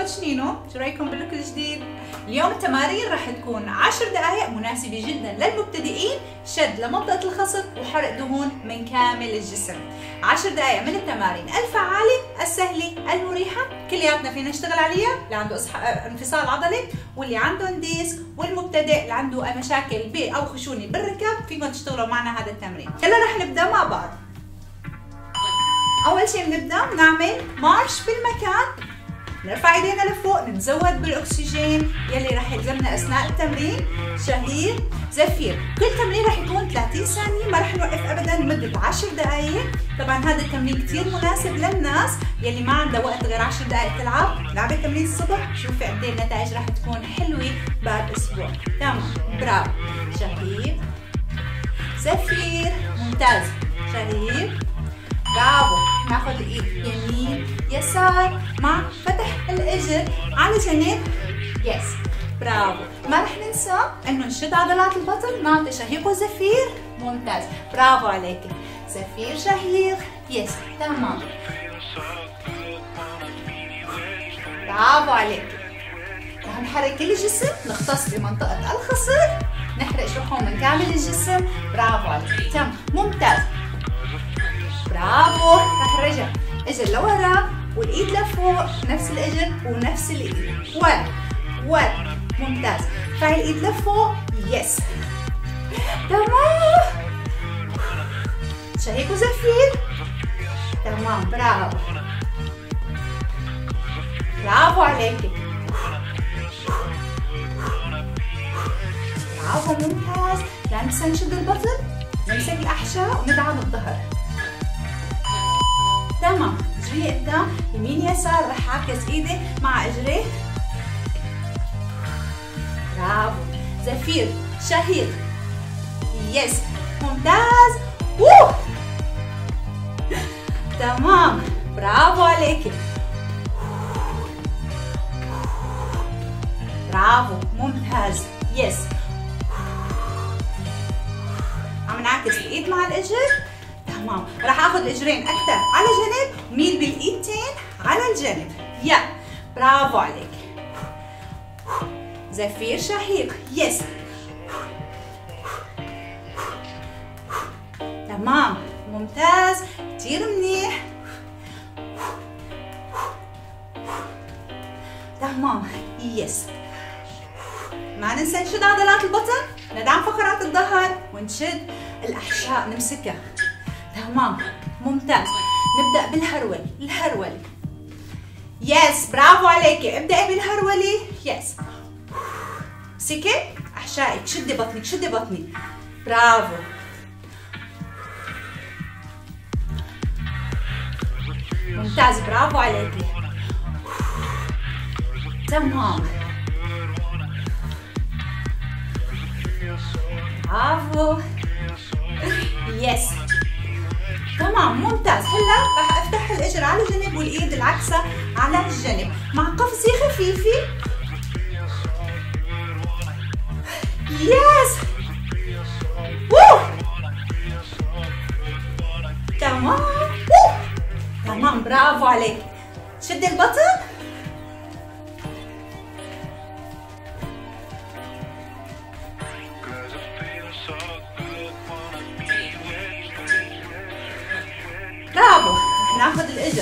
شنينو؟ شو رايكم باللوك الجديد؟ اليوم التمارين راح تكون 10 دقائق مناسبة جدا للمبتدئين، شد لمنطقة الخصر وحرق دهون من كامل الجسم. 10 دقائق من التمارين الفعالة السهلة المريحة، كلياتنا فينا نشتغل عليها، اللي عنده انفصال عضلي واللي عندهم ديسك والمبتدئ اللي عنده مشاكل او خشونة بالركب، فيكم تشتغلوا معنا هذا التمرين. يلا رح نبدأ مع بعض. أول شيء بنبدأ بنعمل مارش بالمكان، نرفع ايدينا لفوق، نتزود بالاكسجين يلي رح يلزمنا اثناء التمرين. شهيق زفير. كل تمرين رح يكون 30 ثانية، ما رح نوقف ابدا لمدة 10 دقائق. طبعا هذا التمرين كثير مناسب للناس يلي ما عندها وقت غير 10 دقائق تلعب، لعبي تمرين الصبح، شوفي قد ايه النتائج رح تكون حلوة بعد اسبوع. تمام، برافو. شهيق زفير، ممتاز. شهيق، برافو. ناخذ الايد يمين يسار مع فتح الاجر على جنب. يس، برافو. ما رح ننسى انه نشد عضلات البطن، نعطي شهيق وزفير. ممتاز، برافو عليكي. زفير شهيق. يس، تمام، برافو عليكي. رح نحرك كل الجسم، نختص بمنطقة الخصر، نحرق شحوم من كامل الجسم. برافو عليكي، تمام، ممتاز، برافو. رح نرجع اجر لورا والايد لفوق، نفس الاجر ونفس الايد، ورا، ممتاز. ارفعي الايد لفوق. يس، تمام. شهيق وزفير. تمام، برافو، برافو عليكي، برافو، ممتاز. لا ننسى نشد البطن، نمسك الاحشاء وندعم الظهر. تمام، اجري قدام يمين يسار، رح اعكس ايدي مع اجري. برافو. زفير شهيق. يس، ممتاز. تمام، برافو عليكي، برافو، ممتاز. يس، عم نعكس الايد مع الاجر. تمام، راح اخذ الاجرين اكثر على جنب، وميل بالايدتين على الجنب. يا، برافو عليك. زفير شهيق. يس، تمام، ممتاز، كثير منيح. تمام، يس. ما ننسى نشد عضلات البطن، ندعم فقرات الظهر ونشد الاحشاء، نمسكها. تمام، ممتاز. نبدأ الهرولة. يس، برافو عليكي. ابدأي بالهرولة. يس، امسكي احشائك، شدي بطنك، برافو. ممتاز، برافو عليكي. تمام، برافو. يس، تمام، ممتاز. هلا راح افتح الاجر على جنب والايد العكسه على الجنب مع قفزه خفيفه. يس، تمام، تمام، برافو عليك. شد البطن. برافو. رح ناخذ الاجر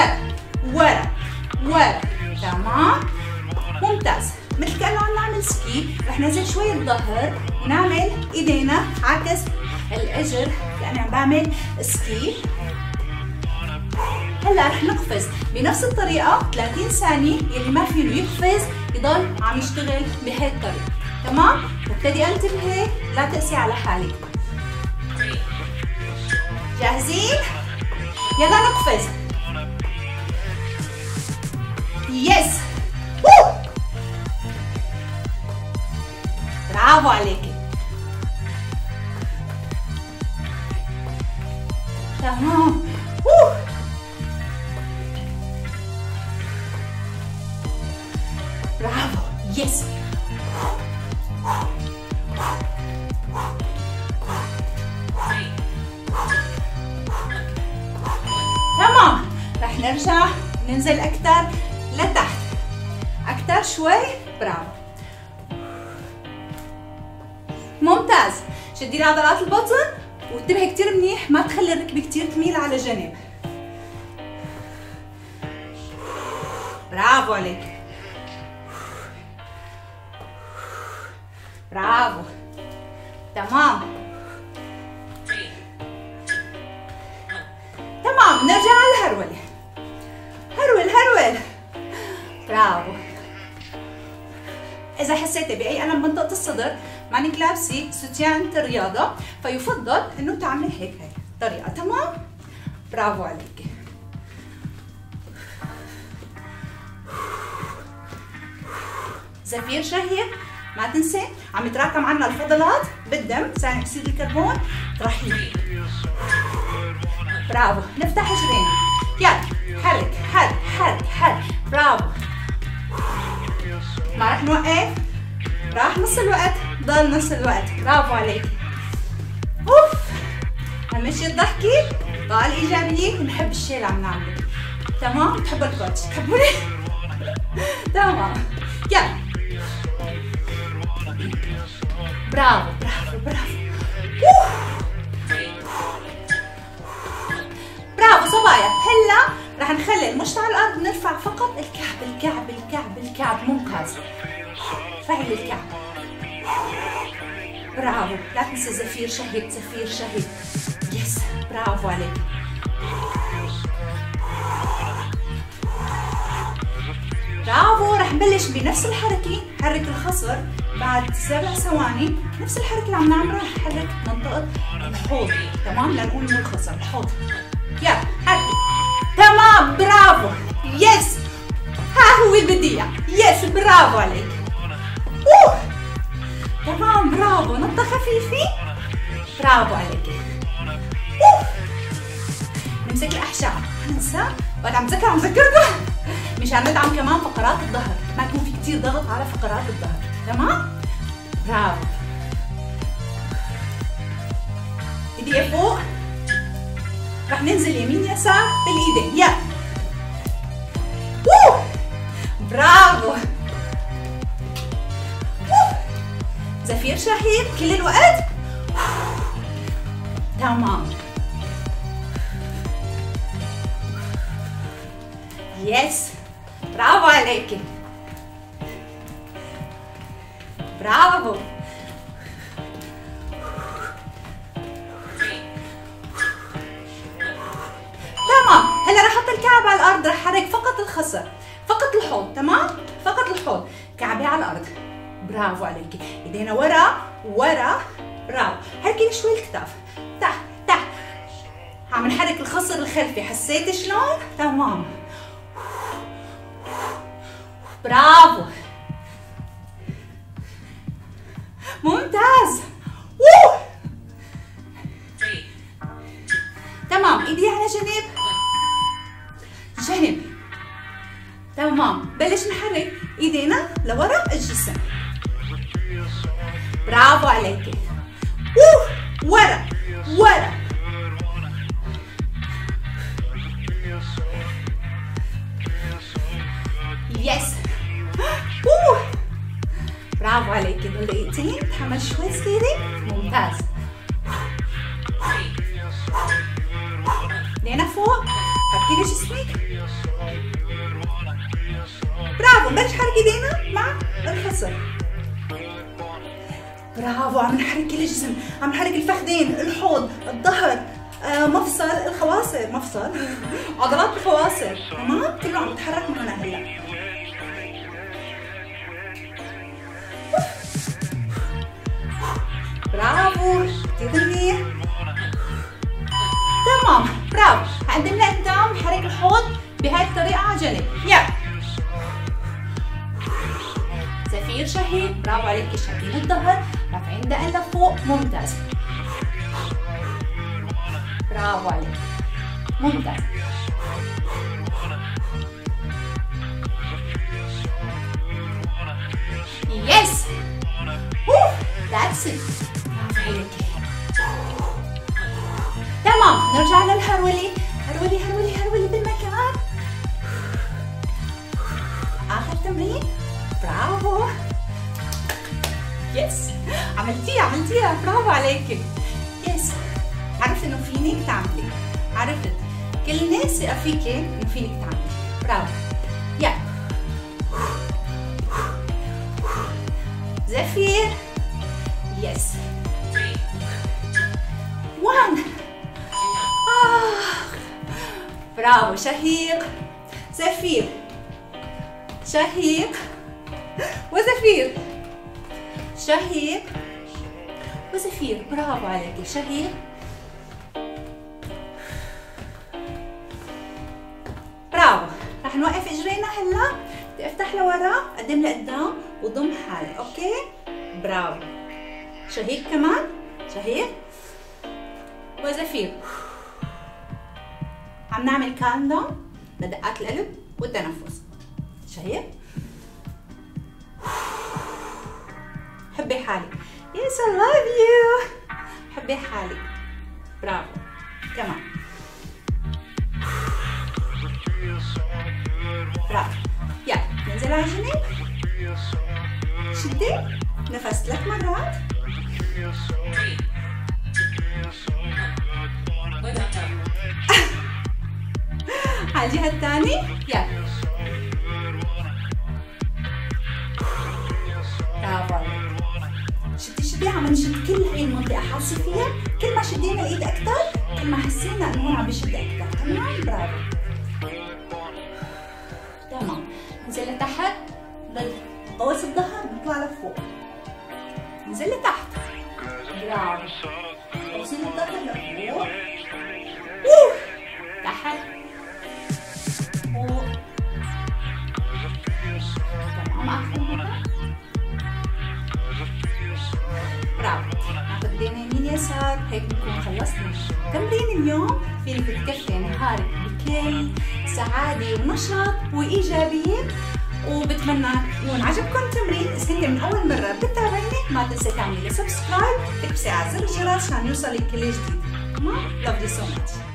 ورا. تمام، ممتاز. مثل كأنه عم نعمل سكي، رح ننزل شوي الظهر ونعمل ايدينا عكس الاجر كأني عم بعمل سكي. هلا رح نقفز بنفس الطريقة 30 ثانية، يلي ما فينه يقفز يضل عم يشتغل بهي الطريقة. تمام؟ مبتدئة انتبهي، لا تقسي على حالك. جاهزين؟ يلا نقفز. يس، برافو عليكي. تمام، برافو. يس، تمام. رح نرجع ننزل أكثر لتحت. اكثر شوي. برافو. ممتاز. شدي لي عضلات البطن وانتبهي كثير منيح ما تخلي الركبه كثير تميل على جنب. برافو عليك. برافو. تمام. تمام. نرجع على الهرولة. هرول. برافو. إذا حسيتي بأي ألم منطقة الصدر مانك لابسة ستيان الرياضة فيفضل إنه تعملي هيك طريقة. تمام؟ برافو عليكي. زفير شهيق. ما تنسي عم يتراكم عنا الفضلات بالدم، ثاني أكسيد الكربون ترحيل. برافو. نفتح رجلينا. يلا حرك. برافو. ما رح نوقف، راح نص الوقت، ضل نص الوقت. برافو عليك. اوف. همشي الضحكة، طال ايجابية، ونحب الشيء اللي عم نعمله. تمام؟ بتحبوا الكوتش، تحبوني؟ تمام. يلا. برافو. برافو صبايا. هلا رح نخلي المشط على الارض، نرفع فقط الكعب. ممتاز. ارفعي لي الكعب. برافو. لا تنسي زفير شهيق. يس. برافو عليك. برافو. رح نبلش بنفس الحركة، حرك الخصر بعد 7 ثواني، نفس الحركة اللي عم نعملها، رح نحرك منطقة الحوض. تمام؟ لنقول مو الخصر، الحوض. يلا حركي. تمام. برافو. يس. ها هو اللي بدي اياه. يس. برافو عليك. اوه. تمام. برافو. نطة خفيفة. برافو عليك. اوه. نمسك الأحشاء. ننسى وقت عم ذكركم مشان ندعم كمان فقرات الظهر، ما يكون في كثير ضغط على فقرات الظهر. تمام؟ برافو. ايدي فوق. رح ننزل يمين يسار بالايدين. يلا. اوه. برافو. اوه. زفير شهيق كل الوقت. تمام. يس. برافو عليكي. برافو. تمام. هلا رح احط الكعب على الارض، رح احرك فقط الخصر، فقط الحوض. تمام؟ فقط الحوض. كعبي على الارض. برافو عليكي. ايدينا ورا. برافو. حركي لي شوي الكتاف. تحت. عم نحرك الخصر الخلفي. حسيتي شلون؟ تمام. برافو. ممتاز. ووو. تمام. ايدي على جنب. تمام. بلش نحرك ايدينا لورا الجسم. برافو عليكي. ورا. يس. برافو عليكي. ضل ايدتين. تحمل شوي صغيرة. ممتاز. ايدينا فوق. حركي لي جسمك. برافو. نبلش حركي ايدينا مع الخصر. برافو. عم نحرك كل الجسم، عم نحرك الفخذين، الحوض، الظهر، مفصل الخواصر، عضلات الخواصر. تمام؟ كله عم يتحرك معنا هلا. برافو. كثير منيح. تمام. برافو. هقدم لقدام، حرك الحوض بهاي الطريقة على جنب. يلا. زفير شهيق. برافو عليكي. شادين الظهر، رافعين دقن لفوق. ممتاز. برافو عليك. ممتاز. يس. That's it. برافو عليكي. تمام. نرجع للهرولة. هرولي بالمكان. آخر تمرين. برافو. يس، عملتيها، برافو عليكي. يس، عرفت انه فينك تعملي، عرفت كل الناس ثقة فيكي انه فينك تعملي. برافو. يلا زفير. يس 1. برافو. شهيق زفير، شهيق وزفير، شهيق وزفير. برافو عليكي. شهيق، برافو. رح نوقف اجرينا هلا، بدي افتح لورا، قدم لقدام وضم حالي. اوكي، برافو. شهيق كمان، شهيق وزفير. عم نعمل كالم داون لدقات القلب والتنفس. شهيق، حبي حالك. يس I love you. حبي حالك. برافو. كمان. برافو. يلا ننزل على الجنب، شدي نفس 3 مرات. على الجهة الثانية. يلا برافو. شدي عم نشد كل هاي المنطقة، حاسة فيها؟ كل ما شدينا الايد أكثر كل ما حسينا انه هون عم بشد أكثر. تمام، برافو. تمام، ننزل لتحت بقوس الظهر، بنطلع لفوق، ننزل لتحت. برافو. قوسين الظهر لفوق، تحت، فوق. تمام، آخر مرة. برافو. ناخذ ايدينا يمين يسار، هيك بنكون خلصنا تمرين اليوم. فينك تكفي نهارك بكل سعادة ونشاط وإيجابية، وبتمنى يكون عجبكم التمرين. إذا كنت من أول مرة بتتابعيني ما تنسي تعملي سبسكرايب، تكبسي على زر الجرس عشان يوصلك كل جديد. Love you so much.